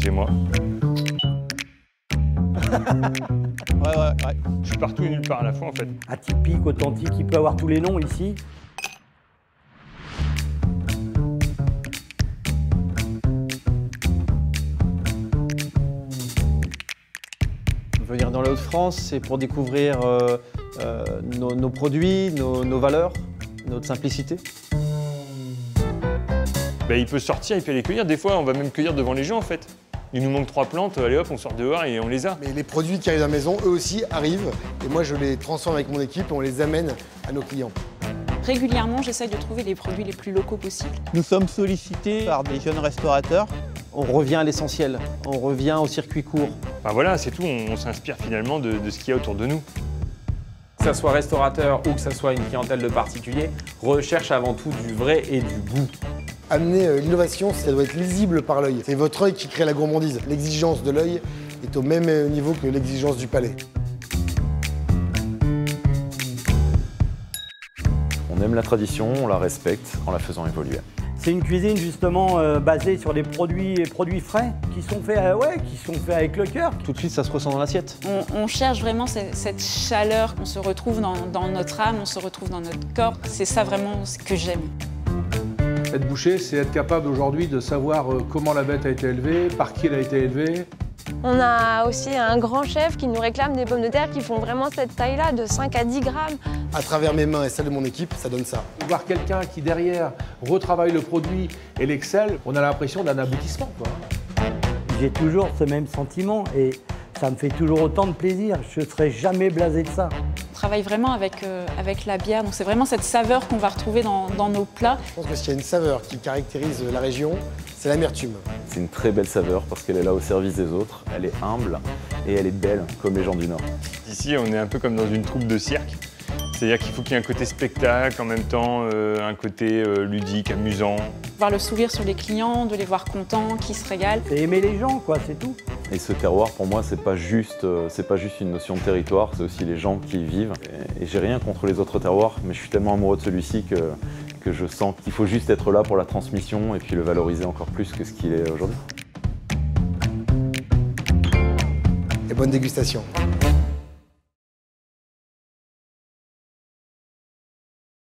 chez moi. Ouais. Je suis partout et nulle part à la fois en fait. Atypique, authentique, il peut avoir tous les noms ici. Venir dans les Hauts-de-France, c'est pour découvrir nos produits, nos valeurs, notre simplicité. Il peut sortir, il peut les cueillir. Des fois, on va même cueillir devant les gens en fait. Il nous manque 3 plantes, allez hop, on sort dehors et on les a. Mais les produits qui arrivent à la maison, eux aussi arrivent. Et moi, je les transforme avec mon équipe et on les amène à nos clients. Régulièrement, j'essaye de trouver les produits les plus locaux possibles. Nous sommes sollicités par des jeunes restaurateurs. On revient à l'essentiel, on revient au circuit court. Enfin voilà, c'est tout, on s'inspire finalement de ce qu'il y a autour de nous. Que ça soit restaurateur ou que ça soit une clientèle de particulier, recherche avant tout du vrai et du goût. Amener l'innovation, ça doit être lisible par l'œil. C'est votre œil qui crée la gourmandise. L'exigence de l'œil est au même niveau que l'exigence du palais. On aime la tradition, on la respecte en la faisant évoluer. C'est une cuisine justement basée sur des produits frais qui sont faits avec le cœur. Tout de suite, ça se ressent dans l'assiette. On cherche vraiment cette chaleur, on se retrouve dans notre âme, on se retrouve dans notre corps. C'est ça vraiment ce que j'aime. Être boucher, c'est être capable aujourd'hui de savoir comment la bête a été élevée, par qui elle a été élevée. On a aussi un grand chef qui nous réclame des pommes de terre qui font vraiment cette taille-là, de 5 à 10 grammes. À travers mes mains et celles de mon équipe, ça donne ça. Voir quelqu'un qui derrière retravaille le produit et l'excelle, on a l'impression d'un aboutissement, quoi. J'ai toujours ce même sentiment et ça me fait toujours autant de plaisir. Je ne serai jamais blasé de ça. On travaille vraiment avec la bière, donc c'est vraiment cette saveur qu'on va retrouver dans nos plats. Je pense que s'il y a une saveur qui caractérise la région, c'est l'amertume. C'est une très belle saveur parce qu'elle est là au service des autres, elle est humble et elle est belle comme les gens du Nord. Ici, on est un peu comme dans une troupe de cirque. C'est-à-dire qu'il faut qu'il y ait un côté spectacle, en même temps un côté ludique, amusant. Voir le sourire sur les clients, de les voir contents, qui se régalent. C'est aimer les gens, quoi, c'est tout. Et ce terroir, pour moi, c'est pas juste une notion de territoire, c'est aussi les gens qui y vivent. Et j'ai rien contre les autres terroirs, mais je suis tellement amoureux de celui-ci que je sens qu'il faut juste être là pour la transmission et puis le valoriser encore plus que ce qu'il est aujourd'hui. Et bonne dégustation.